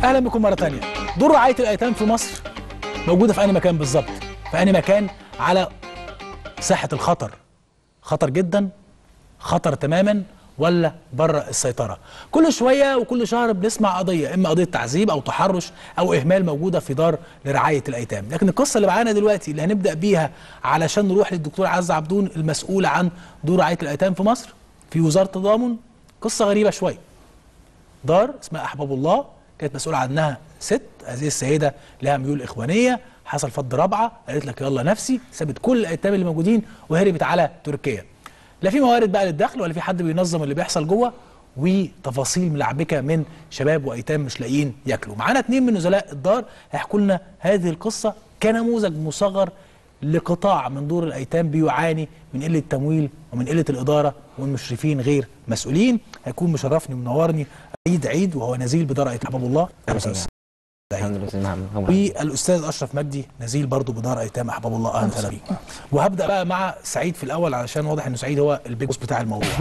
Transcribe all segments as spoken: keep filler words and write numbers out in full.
اهلا بكم مره ثانيه. دور رعايه الايتام في مصر موجوده في أي مكان بالظبط؟ في أي مكان على ساحه الخطر؟ خطر جدا، خطر تماما، ولا بره السيطره؟ كل شويه وكل شهر بنسمع قضيه، اما قضيه تعذيب او تحرش او اهمال موجوده في دار لرعايه الايتام. لكن القصه اللي معانا دلوقتي اللي هنبدا بيها علشان نروح للدكتور عز عبدون المسؤول عن دور رعايه الايتام في مصر في وزاره التضامن، قصه غريبه شويه. دار اسمها احباب الله، كانت مسؤوله عنها ست، هذه السيده لها ميول اخوانيه، حصل فض رابعه، قالت لك يلا نفسي، سابت كل الايتام اللي موجودين وهربت على تركيا. لا في موارد بقى للدخل ولا في حد بينظم اللي بيحصل جوه، وتفاصيل ملعبكه من شباب وايتام مش لاقيين ياكلوا. معانا اثنين من نزلاء الدار هيحكوا لنا هذه القصه كنموذج مصغر لقطاع من دور الايتام بيعاني من قله تمويل ومن قله الاداره والمشرفين غير مسؤولين. هيكون مشرفني ومنورني عيد عيد وهو نزيل بدار ايتام احباب الله. والاستاذ اشرف مجدي نزيل برضه بدار ايتام احباب الله. اهلا وسهلا بيك. وهبدا بقى مع سعيد في الاول علشان واضح ان سعيد هو البيج بوس بتاع الموضوع.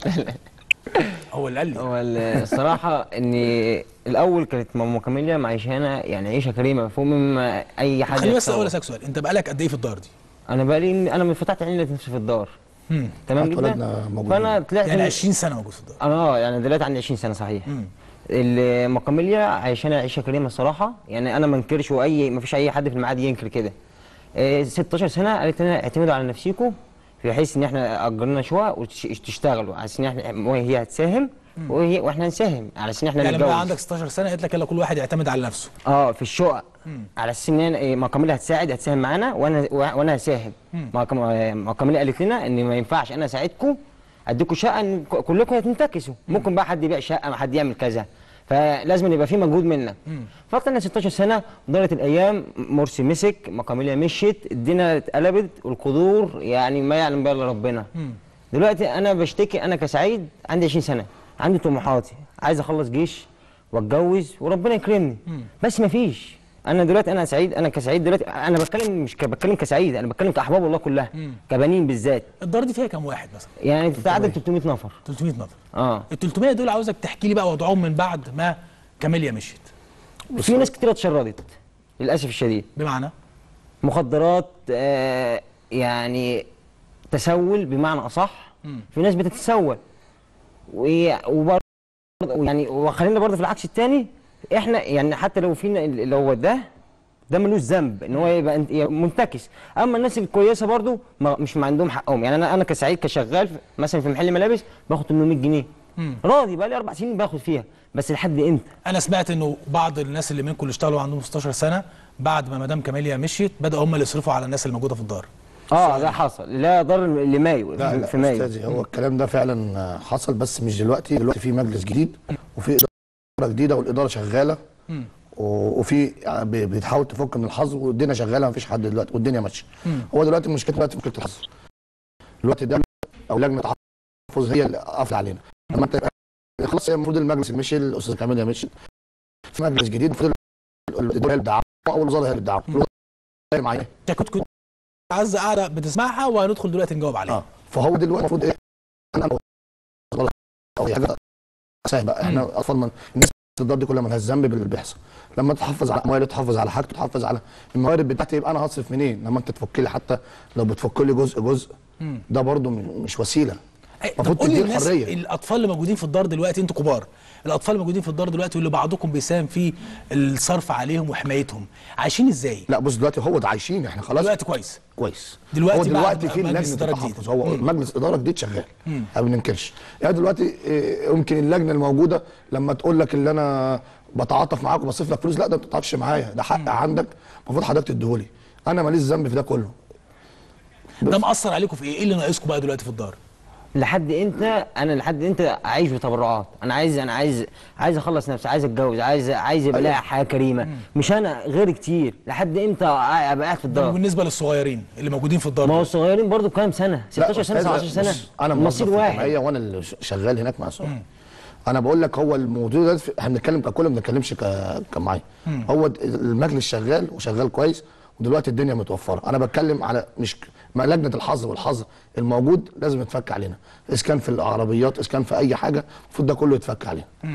هو اللي قال لي. هو الصراحه ان الاول كانت ماما كاميليا معيشانا يعني عيشه كريمه فوق مما اي حد. خليني بس اقول لك سؤال، انت بقالك قد ايه في الدار دي؟ انا بقالي انا من فتحت عيني لقيت نفسي في الدار. امم تمام جدا. فانا طلعت يعني عشرين سنه موجود في الدار. اه يعني دلوقتي عندي عشرين سنه صحيح. امم ماما كاميليا عايشانا عيشه كريمه الصراحه، يعني انا ما انكرش واي ما فيش اي حد في المعاد ينكر كده. إيه ستاشر سنه قالت لنا اعتمدوا على نفسيكم، في حيث ان احنا اجرنا شقق وتشتغلوا على اساس ان احنا وهي هتساهم وهي واحنا نساهم على اساس ان احنا يعني نتجوز. لما عندك ستاشر سنه قالت لك يلا كل واحد يعتمد على نفسه. اه في الشقق على اساس ان إيه ماما كاميليا هتساعد هتساهم معانا وانا وانا هساهم. ماما كاميليا قالت لنا ان ما ينفعش انا اساعدكم اديكم شقه ان كلكم هتنتكسوا، ممكن بقى حد يبيع شقه، ما حد يعمل كذا، فلازم يبقى في مجهود منك. فضلنا ستاشر سنه، دارت الايام، مرسي مسك، ماما كاميليا مشيت، الدنيا اتقلبت والقدور يعني ما يعلم بها الا ربنا. مم. دلوقتي انا بشتكي، انا كسعيد عندي عشرين سنه، عندي طموحاتي، عايز اخلص جيش واتجوز وربنا يكرمني. مم. بس ما فيش. انا دلوقتي انا سعيد، انا كسعيد دلوقتي انا بتكلم مش بتكلم كسعيد، انا بتكلم كاحباب الله كلها. مم. كبنين بالذات. الدار دي فيها كام واحد مثلا؟ يعني بتعدل تلتمية نفر. تلتمية نفر. اه ال تلتمية دول عاوزك تحكي لي بقى وضعهم من بعد ما كاميليا مشيت. في ناس كتير اتشردت للاسف الشديد. بمعنى؟ مخدرات، آه يعني تسول بمعنى اصح. مم. في ناس بتتسول وبرضه يعني وخلينا برضه في العكس الثاني، احنا يعني حتى لو فينا لو ده ده ملوش ذنب ان هو يبقى منتكس، اما الناس الكويسه برضه مش ما عندهم حقهم. يعني انا انا كسعيد كشغال مثلا في محل ملابس باخد تمنمية جنيه. مم. راضي بقى لي اربع سنين باخد فيها، بس لحد امتى؟ انا سمعت انه بعض الناس اللي منكم اللي اشتغلوا عندهم ستاشر سنه بعد ما مدام كاميليا مشيت بداوا هم اللي يصرفوا على الناس اللي موجوده في الدار. اه ده حصل، لا ضر لمايو. لا لا في مايو استاذي، هو الكلام ده فعلا حصل بس مش دلوقتي. دلوقتي في مجلس جديد وفي اداره جديده والاداره شغاله. مم. وفي بتحاول تفك من الحظر والدنيا شغاله، ما فيش حد دلوقتي والدنيا ماشيه. هو دلوقتي المشكله دلوقتي مشكله الحظر. دلوقتي ده او لجنه التحفظ هي اللي قافله علينا. لما انت خلاص هي المفروض المجلس مشي، الاستاذ كاميليا مشي، في مجلس جديد المفروض الاداره هي اللي بتدعمه او الوزاره هي اللي بتدعمه. معايا كنت كنت عايز قاعده بتسمعها وهندخل دلوقتي نجاوب عليها. اه فهو دلوقتي المفروض ايه؟ انا او حاجه سهله بقى، احنا اطفال من الناس الدار دي كلها مالهاش ذنب باللي بيحصل. لما تحافظ على موارد، تحافظ على حاجتك، تحافظ على الموارد بتاعتي، يبقى انا هصرف منين؟ لما انت تفك لي حتى لو بتفك لي جزء جزء ده برضو مش وسيله. المفروض تدي الحريه. الاطفال اللي موجودين في الدار دلوقتي، انتوا كبار، الاطفال اللي موجودين في الدار دلوقتي واللي بعضكم بيساهم في الصرف عليهم وحمايتهم، عايشين ازاي؟ لا بص دلوقتي هو ده عايشين احنا خلاص دلوقتي كويس كويس دلوقتي هو دلوقتي في لجنه التحفظ، هو مم. مجلس اداره جديد شغال ما بننكرش. يعني دلوقتي يمكن اللجنه الموجوده لما تقول لك اللي انا بتعاطف معاك وبصرف لك فلوس، لا ده ما بتتعاطفش معايا، ده حق مم. عندك المفروض حضرتك تديهولي، انا ماليش ذنب في ده كله. ده مأثر عليكم في ايه؟ ايه اللي ناقصكم بقى دلوقتي في الدار؟ لحد امتى انا لحد امتى عايش بتبرعات؟ انا عايز انا عايز عايز اخلص نفسي، عايز اتجوز، عايز عايز يبقى لها حياه كريمه. مم. مش انا غير كتير. لحد امتى ابقى قاعد في الدار؟ بالنسبه للصغيرين اللي موجودين في الدار، ما هو الصغيرين برضو كام سنه؟ ستاشر سنه سبعتاشر سنه. انا مصير واحد وانا اللي شغال هناك مع صحابي. انا بقول لك هو الموضوع ده احنا بنتكلم ككل، ما بنتكلمش كمعايا. هو المجلس شغال وشغال كويس ودلوقتي الدنيا متوفره. انا بتكلم على مش لجنه الحظر والحظر الموجود لازم يتفك علينا، اذا كان في العربيات اذا كان في اي حاجه المفروض ده كله يتفك علينا.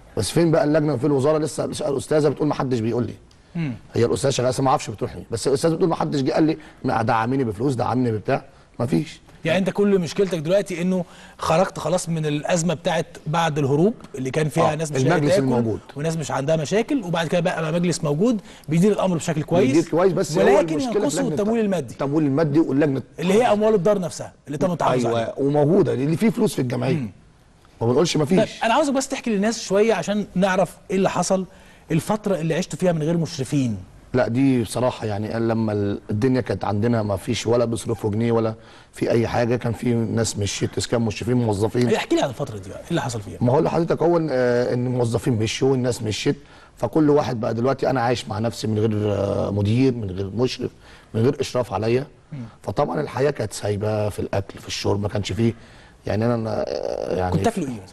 بس فين بقى اللجنه في الوزاره؟ لسه الاستاذه بتقول ما حدش بيقول لي. مم. هي الاستاذه شغاله ما اعرفش بتروح لي، بس الاستاذه بتقول ما حدش جه قال لي دعميني بفلوس، دعمني ببتاع، ما فيش. يعني انت كل مشكلتك دلوقتي انه خرجت خلاص من الازمه بتاعت بعد الهروب اللي كان فيها آه. ناس مش المجلس الموجود وناس مش عندها مشاكل، وبعد كده بقى مجلس موجود بيدير الامر بشكل كويس، بيدير كويس، بس ولكن ينقصه التمويل المادي. التمويل المادي واللجنه اللي هي اموال الدار نفسها اللي انت متعاوز ايوه عليها وموجوده اللي فيه فلوس في الجمعيه، ما بنقولش ما فيش. طيب انا عاوزك بس تحكي للناس شويه عشان نعرف ايه اللي حصل الفتره اللي عشتوا فيها من غير مشرفين. لا دي بصراحه يعني لما الدنيا كانت عندنا ما فيش ولا بيصرفوا جنيه ولا في اي حاجه، كان في ناس مشيت، اسكان مشرفين موظفين. احكي لي عن الفتره دي بقى ايه اللي حصل فيها؟ ما هو لحضرتك هو آه ان الموظفين مشوا والناس مشيت، فكل واحد بقى دلوقتي انا عايش مع نفسي من غير آه مدير، من غير مشرف، من غير اشراف عليا. فطبعا الحياه كانت سايبه في الاكل في الشرب، ما كانش فيه يعني انا آه يعني كنت تاكلوا ايه مثلا؟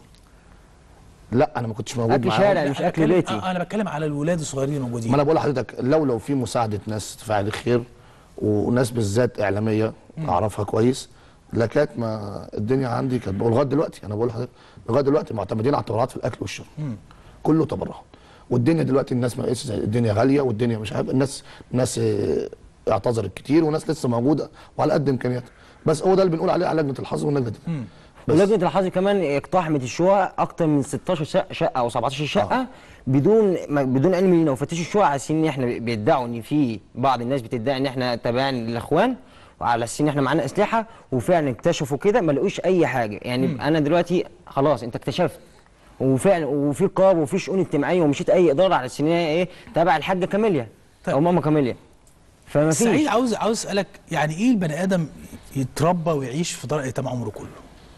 لا انا ما كنتش موجود اكل شارع مش اكل بيتي. انا بتكلم على الولاد الصغيرين الموجودين. ما انا بقول لحضرتك لو لو في مساعده ناس فاعل خير وناس بالذات اعلاميه اعرفها كويس، لكانت ما الدنيا عندي كانت لغايه دلوقتي. انا بقول لحضرتك لغايه دلوقتي معتمدين على التبرعات في الاكل والشرب. كله تبرعات. والدنيا دلوقتي الناس ما بقتش، الدنيا غاليه والدنيا مش عارف، الناس الناس اعتذرت كتير وناس لسه موجوده وعلى قد امكانياتها. بس هو ده اللي بنقول عليه على لجنه الحظ واللجنه دي. ولجنه الحظ كمان اقتحمت الشقق اكتر من ستاشر شقه او سبعتاشر شقه آه. بدون بدون علم لينا، وفتشوا الشقق على اساس ان احنا بيدعوا ان في بعض الناس بتدعي ان احنا تابعين للاخوان، وعلى اساس ان احنا معانا اسلحه، وفعلا اكتشفوا كده ما لقوش اي حاجه. يعني م. انا دلوقتي خلاص انت اكتشفت وفعلا وفي رقابه وفي شؤون اجتماعيه ومشيت اي اداره على اساس ان هي ايه تابع الحاجه كاميليا طيب. او ماما كاميليا. فما فيش. سعيد عاوز عاوز اسالك يعني ايه البني ادم يتربى ويعيش في دار ايتام عمره كله؟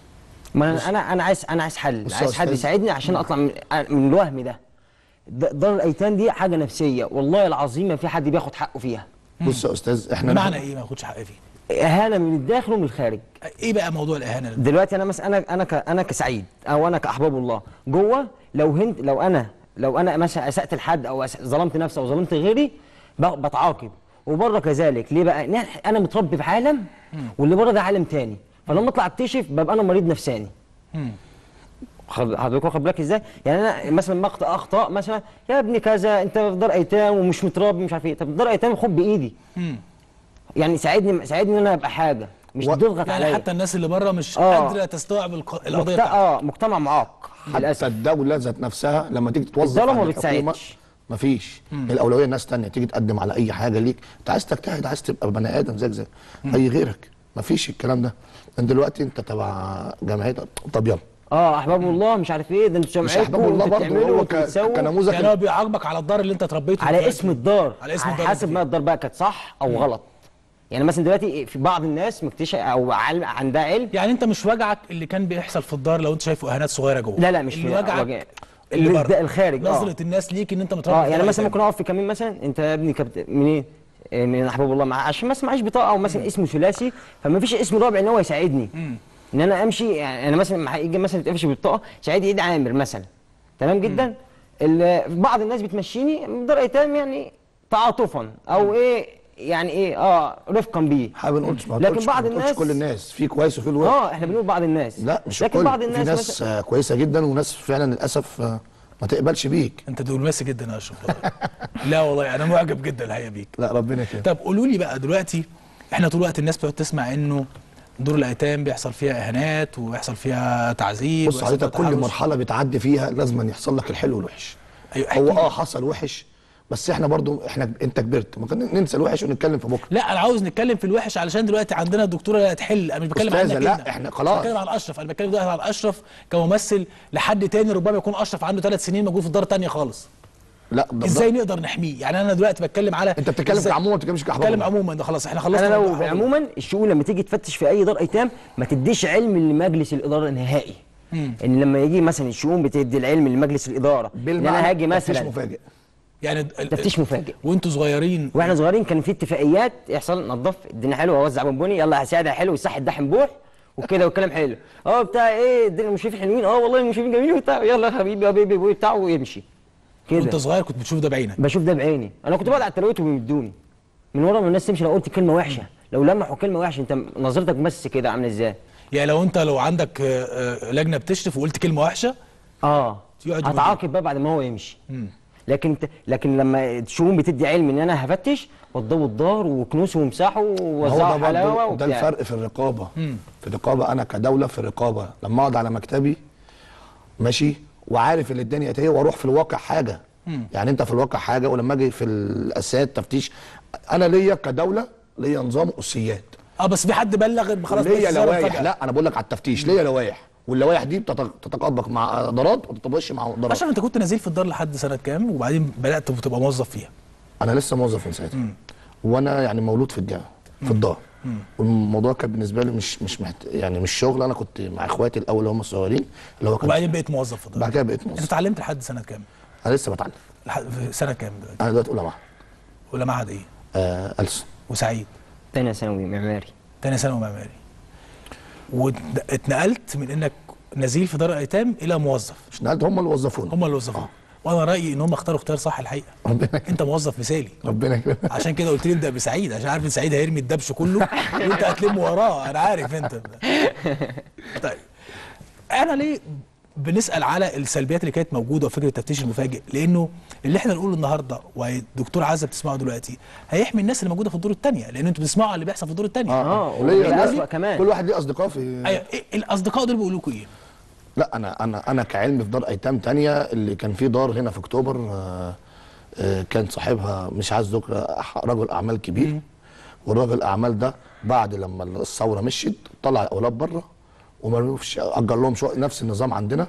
ما انا انا عايز انا عايز حل، عايز حد يساعدني عشان اطلع من, من الوهم ده. دار الايتام دي حاجه نفسيه والله العظيم ما في حد بياخد حقه فيها. بص يا استاذ احنا بمعنى ايه ما ياخدش حقه فيه؟ اهانه من الداخل ومن الخارج. ايه بقى موضوع الاهانه ده؟ دلوقتي انا مثلا انا انا ك انا كسعيد او انا كاحباب الله جوه، لو هنت لو انا لو انا مثلا اسات لحد او ظلمت نفسي او ظلمت غيري بتعاقب، وبره كذلك. ليه بقى؟ انا متربي في عالم واللي بره ده عالم تاني، فلما اطلع اكتشف ببقى انا مريض نفساني. امم حضرتك واخد بالك ازاي؟ يعني انا مثلا ما اخطا اخطاء مثلا يا ابني كذا انت في دار ايتام ومش متربي مش عارف ايه، طب دار ايتام خد بايدي. امم يعني ساعدني ساعدني ان انا ابقى حاجه مش و... تضغط يعني عليا. يعني حتى الناس اللي بره مش آه. قادره تستوعب الق... القضيه مكت... اه مجتمع معاق للاسف. حتى الدوله ذات نفسها لما تيجي توظف الظلم ما بتساعدش. مفيش. الاولويه لناس ثانيه تيجي تقدم على اي حاجه ليك، انت عايز تجتهد، عايز تبقى بني ادم زيك زي اي غيرك، مفيش الكلام ده. انت دلوقتي انت تبع جمعيه طب يلا اه احباب الله مش عارف ايه ده انتوا جمعيتكم وانتوا بتعملوا وبتسووا كنموذج. يعني هو بيعاقبك على الدار اللي انت اتربيت على اسم الدار، على اسم الدار حسب ما الدار بقى كانت صح او مم. غلط. يعني مثلا دلوقتي في بعض الناس مكتشف او علم عندها علم. يعني انت مش وجعك اللي كان بيحصل في الدار لو انت شايفه اهانات صغيره جوه؟ لا لا مش اللي وجعك وجع. اللي بره الخارج نظره آه. الناس ليك ان انت متربي اه يعني مثلا ممكن اقف في كمين مثلا انت يا ابني كبت... منين؟ إيه من احباب الله مع... عشان مثلا معيش بطاقه او مثلا اسمه ثلاثي، فما فيش اسم رابع ان هو يساعدني. مم. ان انا امشي. يعني انا مثلا يجي مثلا تقفش بالبطاقه سعيد ايد عامر مثلا تمام جدا. بعض الناس بتمشيني دار ايتام يعني تعاطفا او ايه يعني ايه اه رفقا بيه. حابب نقول لكن بعض الناس كل الناس في كويس وفي الوحش. اه احنا بنقول بعض الناس لا مش لكن كل. بعض الناس في ناس مثلا كويسه جدا وناس فعلا للاسف ما تقبلش بيك. انت دبلوماسي جدا يا اشرف. لا والله انا معجب جدا الحقيقه بيك. لا ربنا يكرمك. طب قولوا لي بقى دلوقتي احنا طول الوقت الناس بتقعد تسمع انه دور الايتام بيحصل فيها اهانات ويحصل فيها تعذيب. بص حضرتك كل مرحله بتعدي فيها لازم يحصل لك الحلو والوحش. أيوة هو اه حصل وحش بس احنا برضو احنا انت كبرت ممكن ننسى الوحش ونتكلم في بكره. لا انا عاوز نتكلم في الوحش علشان دلوقتي عندنا الدكتوره اللي هتحل. انا مش بتكلم عنك لا كده. احنا خلاص بتكلم عن اشرف. انا بتكلم دلوقتي عن اشرف كممثل لحد تاني ربما يكون اشرف عنده ثلاث سنين موجود في دار ثانيه خالص. لا ازاي نقدر نحميه؟ يعني انا دلوقتي بتكلم على انت بتتكلم كعموما ما بتتكلمش كاحباب. بتكلم عموما ده خلاص احنا خلصنا. انا لو عموما الشؤون لما تيجي تفتش في اي دار ايتام ما تديش علم لمجلس الاداره نهائي. مم. ان لما يجي مثلا الشؤون بتدي العلم لمجلس الاداره ان انا هاجي مثلا تفتيش مفاجئ. يعني تفتيش مفاجئ. وانتوا صغيرين واحنا صغيرين كان في اتفاقيات يحصل نظف الدنيا حلوه اوزع بونبوني يلا هساعدها حلو يصح الدحم بوح وكده والكلام حلو. اه بتاع ايه الدنيا المشرفين حلوين اه والله المشرفين جميلين وبتاع يلا يا حبيبي يا بيبي وبتاع ويمشي كده. وانت صغير كنت بتشوف ده بعينك؟ بشوف ده بعيني. انا كنت بقعد على التلاوت وبيمدوني من ورا ما الناس تمشي لو قلت كلمه وحشه لو لمحوا كلمه وحشه انت نظرتك بس كده عامله ازاي؟ يعني لو انت لو عندك لجنه بتشرف وقلت كلمه وحشه اه يقعد هتعاقب بقى بعد ما هو يمشي. لكن ت... لكن لما الشؤون بتدي علم ان انا هفتش وضبوا الدار وكنوسوا ومساحوا هو ووزعوا ده حلاوه برضه ده وبتاع. الفرق في الرقابه. في الرقابه انا كدوله في الرقابه لما اقعد على مكتبي ماشي وعارف ان الدنيا ايه واروح في الواقع حاجه. يعني انت في الواقع حاجه ولما اجي في الاساسات تفتيش انا ليا كدوله ليا نظام اسيات. اه بس في حد بلغ خلاص ليا لوائح. لا انا بقول لك على التفتيش ليا لوائح واللوائح دي بتتطابق مع ادارات وما بتطبقش مع ادارات. عشان انت كنت نزيل في الدار لحد سنه كام وبعدين بدات تبقى موظف فيها؟ انا لسه موظف من ساعتها وانا يعني مولود في الجامعه في الدار. والموضوع كان بالنسبه لي مش مش محت... يعني مش شغل. انا كنت مع اخواتي الاول هم الصغيرين اللي هو كان وبعدين بقيت موظف في الدار. بعد كده بقيت موظف. انت اتعلمت لحد سنه كام؟ انا لسه بتعلم. لحد في سنه كام دلوقتي؟ انا دلوقتي اولى معهد. ولا معهد ايه؟ آه ألسن. وسعيد تانية ثانوي معماري. تانية ثانوي معماري. واتنقلت من انك نزيل في دار الايتام الى موظف. مش نقلت هم اللي وظفوني. هم اللي وظفوك. وانا رايي ان هم اختاروا اختيار صح الحقيقه. ربنا انت موظف مثالي. ربنا يكرمك. عشان كده قلت لي ابدا بسعيد عشان عارف ان سعيد هيرمي الدبش كله وانت هتلم وراه. انا عارف انت. طيب انا ليه بنسال على السلبيات اللي كانت موجوده وفكره التفتيش المفاجئ؟ لانه اللي احنا نقوله النهارده والدكتور عزه بتسمعه دلوقتي هيحمي الناس اللي موجوده في الدور الثانيه، لان انتوا بتسمعوا على اللي بيحصل في الدور الثانيه. اه وليا وليا ناس- أسوأ كمان. كل واحد ليه اصدقاء في. ايوه إيه الاصدقاء دول بيقولوا لكم ايه؟ لا انا انا انا كعلم في دار ايتام تانية اللي كان في دار هنا في اكتوبر. آه آه كان صاحبها مش عايز ذكر رجل اعمال كبير. والراجل الاعمال ده بعد لما الثوره مشيت طلع الاولاد بره وما رموش اجر لهم شقق نفس النظام عندنا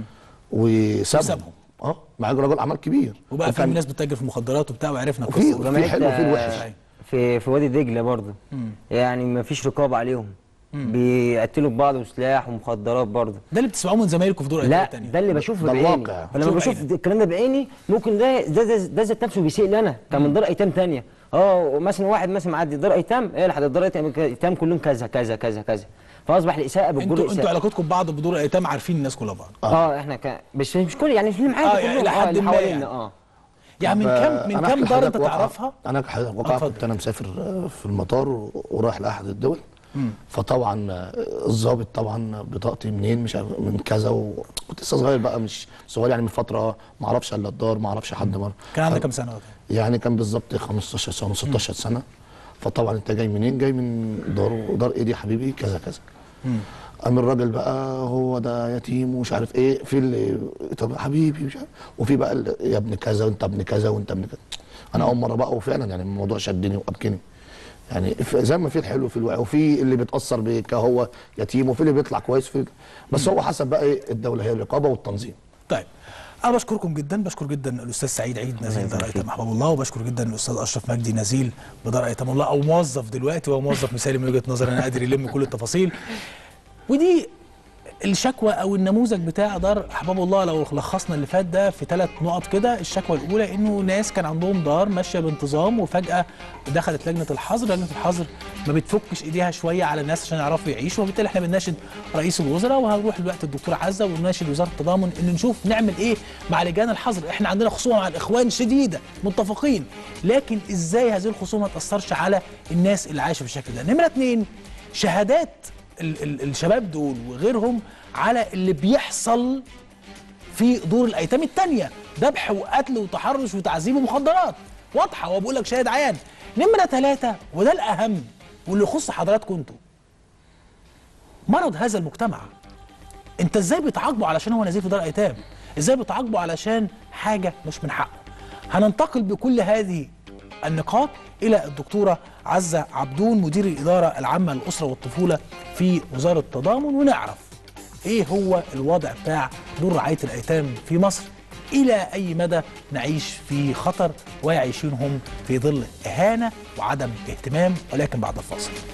وسابهم. وسابهم. اه مع رجل اعمال كبير. وبقى في وكان- ناس بتتاجر في مخدرات وبتاع وعرفنا وفي قصه. وفي حلو وفي الوحش. أيوة. في في وادي دجله برضه. يعني ما فيش رقابه عليهم. بيقتلوا ببعض وسلاح ومخدرات برضه. ده اللي بتسمعوه من زمايلكم في دور الايتام لا الثانيه. ده اللي بشوفه ده بعيني. الواقع. فلما بتشوف بشوف بعينك. الكلام ده بعيني ممكن ده ده ده, ده ذات نفسه بيسيء لنا كان من دار ايتام ثانيه. اه مثلا واحد مثلا معدي دار ايتام ايه لحد دار ايتام ايتام كلهم كذا كذا كذا كذا فاصبح الاساءه بتجر انتوا انتوا اساءه. علاقتكم ببعض بدور الايتام عارفين الناس كلها بعض. اه احنا ك... بس مش كل يعني اللي معانا آه، يعني كلهم إلى حد اللي ما حوالينا يعني. اه يعني من كام من أنا كام أحكي دار لحضرتك انت واقعة- تعرفها؟ انا أحكي لحضرتك واقعة اتفضل. كنت انا مسافر آه، في المطار و- ورايح لاحد الدول. فطبعا آه، الضابط طبعا بطاقتي منين مش عارف من كذا وكنت لسه صغير بقى مش صغير يعني من فتره ما اعرفش الا الدار ما اعرفش حد مره. كان عندك كام سنه وقتها؟ يعني كان بالظبط خمستاشر سنه ستاشر سنه. فطبعا انت جاي منين؟ جاي من دار ودار ايه دي يا حبيبي كذا كذا. قام الراجل بقى هو ده يتيم ومش عارف ايه في اللي طب يا حبيبي مش عارف وفي بقى ال- يا ابن كذا وانت ابن كذا وانت ابن كذا. انا اول مره بقى وفعلا يعني الموضوع شدني وابكني. يعني ف- زي ما في الحلو في الوعي وفي اللي بيتاثر بك هو يتيم وفي اللي بيطلع كويس في بس هو حسب بقى ايه الدوله هي الرقابه والتنظيم. طيب انا بشكركم جدا بشكر جدا الاستاذ سعيد عيد نزيل دار ايتام احباب الله وبشكر جدا الاستاذ اشرف مجدي نزيل بدار ايتام الله او موظف دلوقتي وهو موظف مثالي من وجهه نظري انا قادر يلم كل التفاصيل. ودي الشكوى او النموذج بتاع دار احباب الله لو لخصنا اللي فات ده في ثلاث نقط كده. الشكوى الاولى انه ناس كان عندهم دار ماشيه بانتظام وفجاه دخلت لجنه الحظر. لجنه الحظر ما بتفكش ايديها شويه على الناس عشان يعرفوا يعيشوا وبالتالي احنا بنناشد رئيس الوزراء وهنروح دلوقتي الدكتور عزه ونناشد وزاره التضامن ان نشوف نعمل ايه مع لجان الحظر. احنا عندنا خصومه مع الاخوان شديده متفقين لكن ازاي هذه الخصومه ما تاثرش على الناس اللي عايشه بالشكل ده. نمره اثنين شهادات ال ال الشباب دول وغيرهم على اللي بيحصل في دور الايتام الثانيه ذبح وقتل وتحرش وتعذيب ومخدرات واضحه وبقول لك شاهد عيان. نمره ثلاثه وده الاهم واللي يخص حضراتكم انتوا مرض هذا المجتمع. انت ازاي بتعاقبه علشان هو نزيل في دار ايتام؟ ازاي بتعاقبه علشان حاجه مش من حقه؟ هننتقل بكل هذه النقاط الى الدكتوره عزه عبدون مدير الاداره العامه للاسره والطفوله في وزاره التضامن ونعرف ايه هو الوضع بتاع دور رعايه الايتام في مصر الى اي مدى نعيش في خطر ويعيشونهم في ظل اهانه وعدم اهتمام ولكن بعد الفاصل.